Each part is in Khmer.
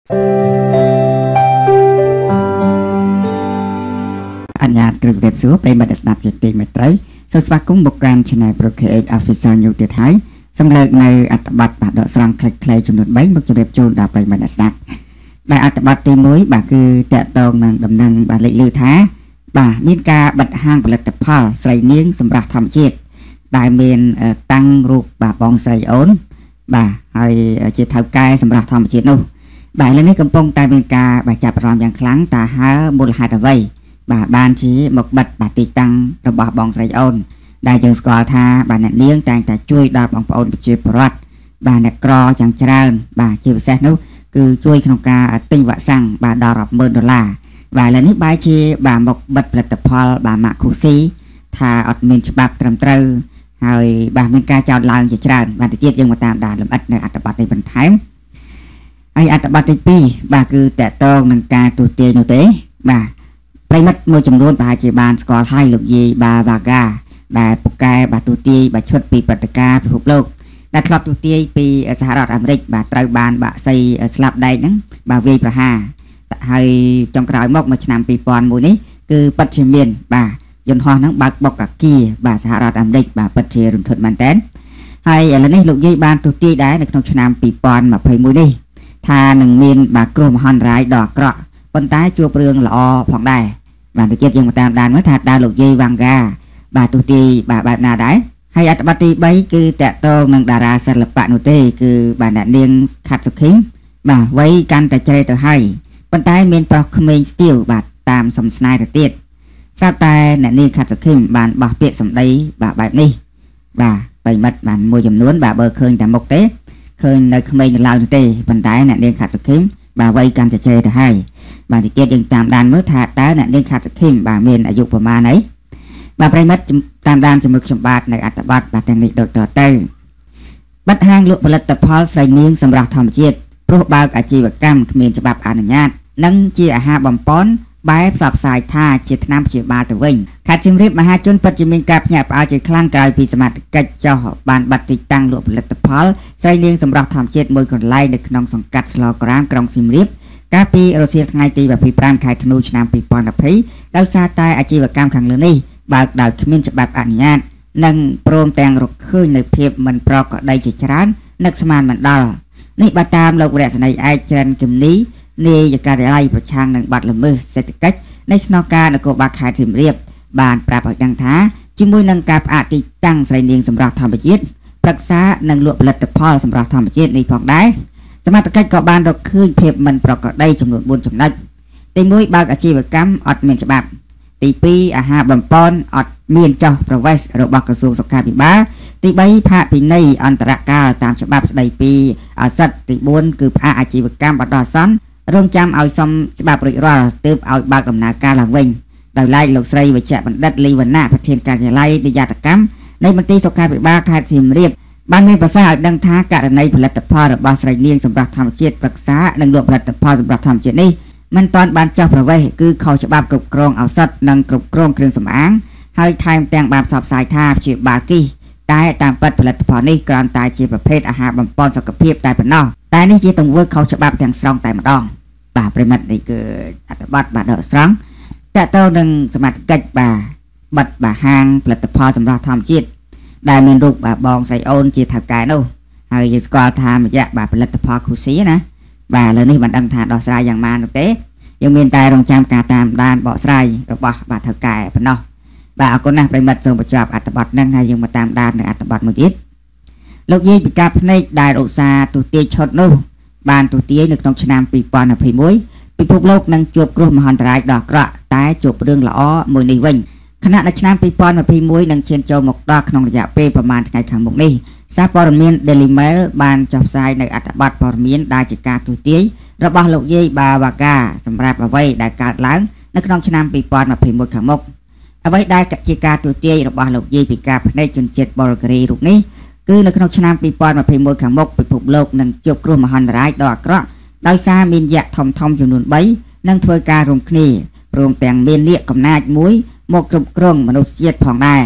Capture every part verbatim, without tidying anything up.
อัญญาตรึกเรียบสูไปบัดสนับจิตติเมตรัยสวัสดิ์กุ้งบุกการชนะโปรเคเอกอฟิซอลยูเตียไทยสำเร็จในอัตบัตบาดดอกสรังคลายจำนวนใบมุกจะเรียบโจนดาวไปบัดสนับในอัตบัตตีมุ้ยบาคือแตะตองนางดำนังบาเลือท้าบามีกาบัดห้างผลิตภัณฑ์ใส่เนียงสำหรับทำเจ็ดได้เมนตั้งรูปบาบองใส่โอนบาให้เจ็ดเท้ากายสำหรับทำเจ็ดนู้บาเรื่องนี้กำปองตายเมนกาบาจับรอมอย่างครั้งตาหาบุลหาตะไวบาบานชี้หมกบัดบาติตังระบาบองใส่โอนได้จึงสกอธาบาเนเลี้ยงแต่งแต่ช่วยดาบองปอนจีบรัดบาเนกรอจังเจริญบาจีบเซนู้คือช่วยขนมกาติ้งวะสั่งบาดอรับเมินดอลลาร์บาเรื่องนี้บาชีบาหมกบัดผลิตภัณฑ์บามาคุซีทาอดเมนฉบับตรำตรึให้บาเมนกาเจ้าลางจีเจริญบาติเจียยังมาตามด่าลำอัดในอัตบัตในบรรทัยไออัตบัตในปีบาคือแต่ต้องนังกาตัวเตียโนเตบาไปมัดมวยจำนวนบาจีบานสกอร์ไทยลูกยีบาวากาได้ปุกแกบาตูตีบาชดปีปฏิกาพิภพโลกได้ครอบตูตีปีสหรัฐอเมริกบาตรบานบาไซสลับได้นั้นบาเวประหาให้จงกล่าวมกมาชนำปีปอนมูนี้คือปัจเจเมียนบายนฮอนั้นบากบอกกับกีบาสหรัฐอเมริกบาปัจเจรุนทดมันเต้นให้อะไรนี่ลูกยีบานตูตีได้ในขนมชนำปีปอนมาเพยมูนี้ทาหนึ่งเมียนบากรมฮันไรดอกเกราะปนท้ายจัวเปลืองละอผ่องได้บานตะเกียบยังมาตามดานเมื่อถาดาลูกยีวังกาบาตูตีบาบานาได้ให้อัตบัติใบคือแตะโตนังดาราศิลปะนุเตคือบานาเนียงขัดสุขิมบาไว้กันแต่ใจต่อให้ปนท้ายเมียนปลอกเมนสติลบาตามสมสนายตะเตียดซาตายนานี่ขัดสุขิมบานบาเปียสมได้บาแบบนี้บาไปมัดบานมวยจำนวนบาเบอร์เคยแต่มกเตเคยในเขมรลาวนุเตปนท้ายนาเนียงขัดสุขิมบาไว้กันแต่ใจต่อให้บาตะเกียบยังตามดานเมื่อถาดานาเนียงขัดสุขิมบาเมียนอายุประมาณไหนบาไปมัดตามด้านจมูกชมบาดในอัตบัตบาดแตงนิโดต่อเต้บัดห้างลุผลิตภัณฑ์ใส่เนียงสำหรับธรรมจิตเพราะบางอาชีวกรรมเมียนฉบับอนุญาตนั่งจีอาหารบำปอนใบสับสายท่าจิตน้ำจีบาตะวิ่งขาดจิมริบมหาชนปัจจุบันกับหยาบอาจิคลั่งกายปีสมัติกัจจอบานบัติตั้งลุผลิตภัณฑ์ใส่เนียงสำหรับธรรมจิตมวยคนไล่ในขนมสังกัดสโลกรามกรองซิมริบกาปีรัสเซียไงตีแบบพิพรานขายธนูชนามปีปอนอภัยดาวซาตายอาชีวกรรมขังเลือนี่บางดาวขมิ้นฉบับอนุญาตนั่งโปร่งแต่งรกขึ้นในเพียบมันปลอกได้จิตร้านนักสมานมันดอลนี่บาตามเราแรกในไอเจนกิมนี้นี่จะการไล่ประชังหนึ่งบัตรละมือเศรษฐกิจในสนองการในกบาขายถิ่มเรียบบานปราบดังท้าจิมวยนังกาบอาติตั้งใส่เนียงสำหรับธรรมจิตปรักษานังลวดผลิตภัณฑ์สำหรับธรรมจิตในพองได้สมาตรกิจกับบานเราขึ้นเพียบมันปลอกได้จำนวนบุญจำนักแต่มวยบางอาชีวกรรมอดเมียนฉบับตีปีอาหารบำปอนอดเมียนเจ้าประวัติระบบกระทรวงสุขภาพบ้าตีใบพระปีในอันตรกาตามฉบับใดปีอาสัตตีบุญคือพระอาชีวกรรมบัดดอซันร่วมจำเอาสมฉบับริรอเติบเอาบางดำนาการหลังเวงโดยไล่ลูกไส้วิจัยบัณฑิตลีวันนาประเทศการไล่ดิยาตกรรมในบันทีสุขภาพบ้าคาสิมเรียบบ้านเมืองประสาทดังท้าการในผลิตภัณฑ์บาสไรเนียงสำหรับธรรมเจ็ดปรักษาดังรวมผลิตภัณฑ์สำหรับธรรมเจ็ดนี้มันตอนบานเจ้าประเวคือเขาฉบับกรุบกรองเอาสัตว์นังกรุบกรองเครื่องสำอางให้ไทม์แต่งบานสอบสายท่าเฉียบบากี้ตายตามปัดผลิตภัณฑ์นี้การตายเฉียบประเภทอาหารบำปอนสกปรกตายเป็นนอกแต่นี่จีต้องเวิร์กเขาฉบับแต่งสองแต่มาดองบาปริมัดนี่คืออัตบัตบาดอกสองแต่เต้าหนึ่งสมัติกัดบาบัดบาหางผลิตภัณฑ์สำหรับธรรมจิตได้เมนรูปบาบองใส่โอนจีถักกายนู้ให้ยูสกอร์ทามจะบาผลิตภัณฑ์คุซีนะบาเลยนี่มันดังถาดอกสายอย่างมาหนุเต้ยังมีตายรองจำการตามด้านเบาะไส้ระบบบาดเถกายพนอบาเอาคนนั้นไปมัดส่งประจอบอัตบัตนั่งให้ยังมาตามด้านในอัตบัตมุจิตลูกยีปีกาพเนกได้อุตสาตุเตียชดนู้บานตุเตียนึกน้องชนามปีปอนอภิมุ้ยปีพวกโลกนั่งจบกลุ่มมหันตรายดอกกระตายจบเรื่องละอ้อมวยในวิ่งขณะในชนามปีปอนอภิมุ้ยนั่งเชียนโจมกดอกขนมระยะเปประมาณไงขังมุกนี้ซาปอร์เมียนเดลิเมลบานจับไซในอัตบัตปอร์เมียนได้จิกาตุเตียระบาดลูกยีบาวากาสำหรับเอาไว้ได้การล้างนักน้องชนามปีปอนมาพิมพ์บนขังมกเอาไว้ได้กับจิกาตุเตียระบาดลูกยีปีกาในจนเจ็ดบอลกรีลูกนี้คือนักน้องชนามปีปอนมาพิมพ์บนขังมกไปผูกโลกนั่งจบกลุ่มมหันตรายดอกกระดาวซามินยะทอมทอมจำนวนใบนั่งถวยการรวมคณีรวมแต่งเมียนเลี้ยกับนาจมุ้ยหมกกรุบกรงมนุษย์เจียดผ่องได้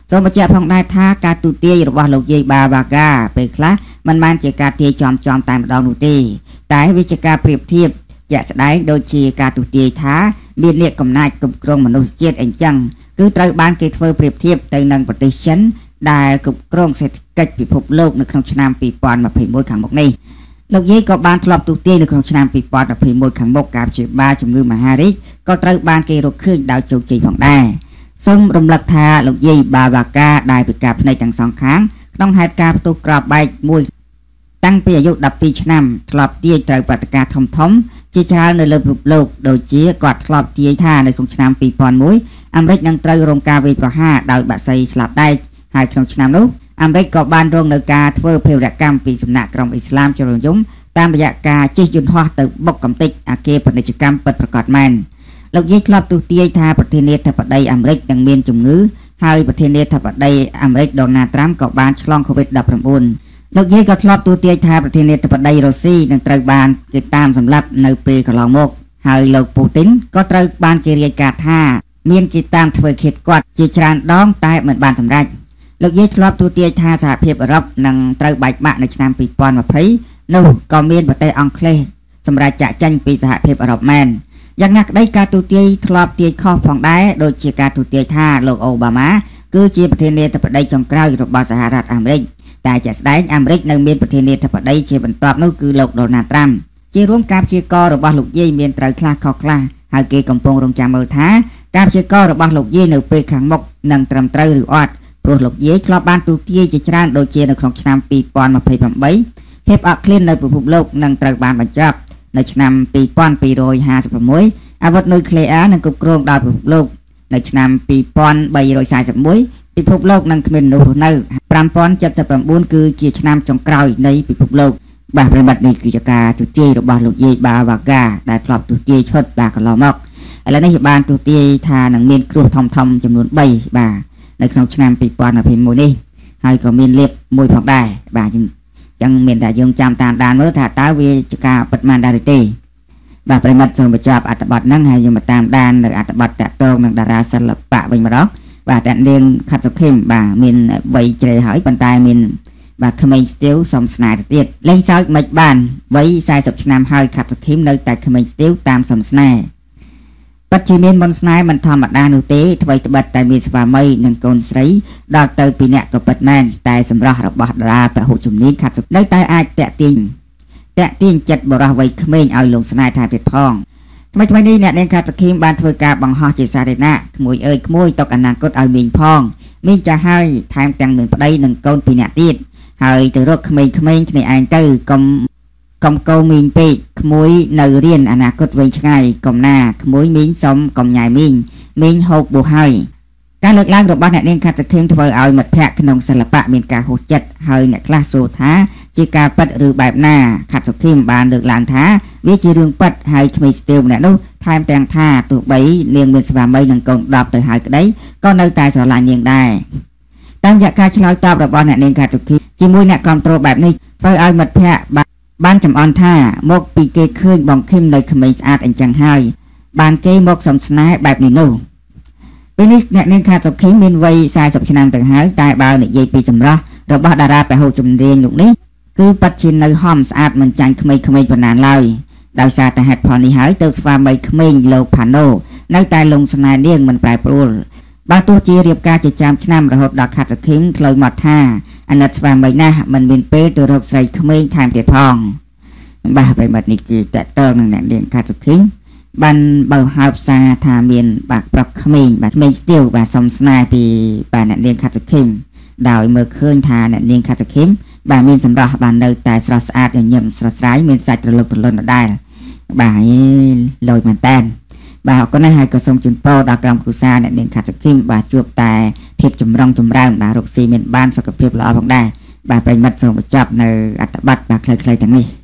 សូមបញ្ជាក់ផងដែរថាការទូទាយរបស់លោកយាយបាវ៉ាកាពេលខ្លះមិនមែនជាការទាយចំចំតែម្ដងនោះទេតែវាជាការប្រៀបធៀបជាក់ស្ដែងដូចជាការទូទាយថាមានលក្ខកំណាចគ្រប់គ្រងមនុស្សជាតិអីចឹងគឺត្រូវបានគេធ្វើប្រៀបធៀបទៅនឹងប្រទេសចិនដែលគ្រប់គ្រងសេដ្ឋកិច្ចពិភពលោកនៅក្នុងឆ្នាំពីរពាន់ម្ភៃមួយខាងមុខនេះលោកយាយក៏បានធ្លាប់ទូទាយនៅក្នុងឆ្នាំពីរពាន់ម្ភៃមួយខាងមុខការព្យាបាលជំងឺមហារីកក៏ត្រូវបានគេរកឃើញដោយជោគជ័យផងដែរសូមរំលឹកថាលោកយាយបាវ៉ាកាដែលពិការភ្នែកទាំងសងខាងក្នុងហេតុការណ៍ផ្ទុះក្របបែកមួយតាំងពីអាយុដប់ពីរឆ្នាំធ្លាប់ទាយត្រូវព្រឹត្តិការណ៍ធំធំជាច្រើននៅលើពិភពលោកដូចជាគាត់ធ្លាប់ទាយថានៅក្នុងឆ្នាំពីរពាន់មួយអាមេរិកនឹងត្រូវរងការវាយប្រហារដោយបាក់សីស្លាប់ដែកហើយក្នុងឆ្នាំនោះអាមេរិកក៏បានរងនៅការធ្វើភេរវកម្មពីសំណាក់ក្រុមអ៊ីស្លាមជ្រុលនិយមតាមរយៈការជិះយន្តហោះទៅបុកកំទេចអគារពាណិជ្ជកម្មពិតប្រាកដមែនលោកយាយធ្លាប់ទូទាយថាប្រធានាធិបតីអាមេរិកនឹងមានជំងឺហើយប្រធានាធិបតីអាមេរិកដូណាល់ត្រាំក៏បានឆ្លង COVID ដប់ប្រាំបួន លោកយាយក៏ធ្លាប់ទូទាយថាប្រធានាធិបតីរុស្ស៊ីនឹងត្រូវបានគេតាមសម្លាប់នៅពេលកន្លងមកហើយលោកពូទីនក៏ត្រូវបានគេរាយការណ៍ថាមានគេតាមធ្វើឃាតគាត់ជាច្រើនដងតែមិនបានសម្រេចលោកយាយធ្លាប់ទូទាយថាសហភាពអឺរ៉ុបនឹងត្រូវបែកបាក់នៅឆ្នាំពីរពាន់ម្ភៃនោះក៏មានប្រទេសអង់គ្លេសសម្រាប់ចាក់ចេញពីសហភាពអឺរ៉ុបមែនយ៉ាងណាក្តីការទូទាយធ្លាប់ទាយខុសផងដែរដូចជាការទូទាយថាលោកអូបាម៉ាគឺជាប្រធានាធិបតីចុងក្រោយរបស់សហរដ្ឋអាមេរិកតែជាក់ស្ដែងអាមេរិកនៅមានប្រធានាធិបតីជាបន្ទាប់នោះគឺលោកដូណាល់ត្រាំជារួមការព្យាករណ៍របស់លោកយាយមានត្រូវខ្លះខុសខ្លះហើយគេកំពុងរងចាំមើលថាការព្យាករណ៍របស់លោកយាយនៅពេលខាងមុខនឹងត្រឹមត្រូវឬអត់ព្រោះលោកយាយធ្លាប់បានទូទាយជាច្រើនដូចជានៅក្នុងឆ្នាំពីរពាន់ម្ភៃប្រាំបីភាពអត់ឃ្លាននៅពិភពលោកនឹងត្រូវបានបញ្ចប់នៅឆ្នាំពីរពាន់ពីររយហាសិប៦អាវុធនុយក្លេអ៊ែរនឹងគ្រប់គ្រងដោយពិភពលោកនៅឆ្នាំពីរពាន់បីរយសាសិបមួយពិភពលោកនឹងគ្មានមនុស្សរស់នៅប្រាំពាន់ចិតសិបប្រាំបួនគឺជាឆ្នាំចុងក្រោយនៃពិភពលោកបាទប្រិមត្តនេះគឺជាការទូទាយរបស់លោកយាយបាវ៉ាកាដែលធ្លាប់ទូទាយឈុតបាទកន្លងមកឥឡូវនេះបានទូទាយថានឹងមានគ្រោះធំធំចំនួនបីបាទនៅក្នុងឆ្នាំពីរពាន់ម្ភៃមួយនេះហើយក៏មានលៀបមួយផងដែរបាទអញ្ចឹងមានតែយើងចាំតាមដានមើលថាតើវាជាការពិតមែនដែរឬទេបាទប្រិមត្តសូមបញ្ចប់អត្ថបទហ្នឹងហើយយើងមកតាមដាននៅអត្ថបទតាក់ទងនឹងតារាសិល្បៈវិញម្ដងបាទតាក់នាងខាត់សុខឹមបាទមានវ័យជ្រេហើយប៉ុន្តែមានបាទក្មេងស្ទាវសំស្នេហ៍ទៅទៀតលេងសើចមិនបានវ័យសែសិបឆ្នាំហើយខាត់សុខឹមនៅតែក្មេងស្ទាវតាមសំស្នេហ៍ពិតជាមានមន្តស្នេហ៍មិនធម្មតានោះទេអ្វីត្បិតតែមានស្វាមីនិងកូនស្រីដល់ទៅពីអ្នកក៏ពិតមែនតែសម្រស់របស់តារាពហុជំនាញខាត់សុខនៅតែអាចតាក់ទាញតាក់ទាញចិត្តបរិះវ័យក្មេងឲ្យលងស្នេហ៍ថាទៀតផងថ្មីថ្មីនេះអ្នកនាងខាត់សុខឹមបានធ្វើការបង្ហោះជាសាធារណៈក្មួយអើយក្មួយទុកអនាគតឲ្យមីងផងមីងចាស់ហើយថែមទាំងមានប្តីនិងកូនពីរនាក់ទៀតហើយទៅរកក្មេងៗគ្នាឯងទៅកុំកុំកោមីងពេកក្មួយនៅរៀនអនាគតវែងឆ្ងាយកុំណាក្មួយមីងសុំកុំញ៉ាយមីងមីងហូបបួសហើយការលើកឡើងរបស់អ្នកនាងខាត់សុខឹមធ្វើឲ្យមិត្តភ័ក្តិក្នុងសិល្បៈមានការហួសចិត្តហើយអ្នកខ្លះសួរថាជាការពិតឬបែបណាខាត់សុខឹមបានលើកឡើងថាវាជារឿងពិតហើយក្មេងស្ទាវម្នាក់នោះថែមទាំងថាទោះបីនាងមានស្វាមីនិងកូនដប់ទៅហើយក្តីក៏នៅតែស្រឡាញ់នាងដែរតាមរយៈការឆ្លើយតបរបស់អ្នកនាងខាត់សុខឹមជាមួយអ្នកគ្រប់គ្រងបែបនេះធ្វើឲ្យមិត្តភ័ក្តិបានចំអន់ថាមកពីគេឃើញបងឃឹមនៅក្មេងស្អាតអញ្ចឹងហើយបានគេមកសំស្នេហ៍បែបនេះនោះពេលនេះអ្នកនាងខាត់សុខឹមមានវ័យសែសិបឆ្នាំទៅហើយតែបើនិយាយពីសម្រស់របស់តារាពហុជំនាញលោកនេះគឺពិតជានៅហំស្អាតមិនចាញ់ក្មេងៗប៉ុណ្ណាឡើយដោយសារតែហេតុផលនេះហើយទើបស្វាមីក្មេងលោកផាណូនៅតែលងស្នេហ៍នាងមិនប្រែប្រួលបើទោះជារៀបការជាច្រើនឆ្នាំរហូតដល់ខាត់សុខឹមធ្លាយមកថាអាណិតស្វាមីណាស់មិនមានពេលទៅរកស្រីក្មេងថែមទៀតផងបាទប្រិមត្តនេះគឺតកតងនឹងអ្នកនាងខាត់សុខឹមបានបើហៅផ្សារថាមានបាទប្រុសក្មេងបាទក្មេងស្ទាវបាទសំស្នេហ៍ពីបាទអ្នកនាងខាត់សុខឹមដោយមើលឃើញថាអ្នកនាងខាត់សុខឹមបាទមានសម្រស់បាននៅតែស្រស់ស្អាតញញឹមស្រស់ស្រាយមានសាច់ត្រលុកត្រលុនដដែលបាទលយមែនតើបាទអរគុណណាស់ហើយក៏សូមជូនពរដល់ក្រុមគ្រួសារអ្នកនាងខាត់សុខឹមបាទជួបតែភាពចម្រុងចម្រើនបាទរកស៊ីមានបានសុខភាពល្អផងដែរបាទប្រិមិត្តសូមបញ្ចប់នៅអត្ថបទបាទខ្លីៗទាំងនេះ